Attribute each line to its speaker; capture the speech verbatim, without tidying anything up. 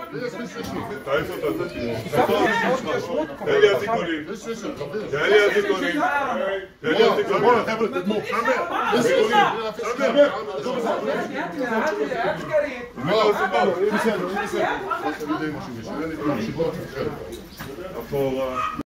Speaker 1: תעיף אותה, תן לי הזיקונים. תן לי הזיקונים. תן לי הזיקונים. בוא, חבר'ה, תדמו. בסדר, בסדר.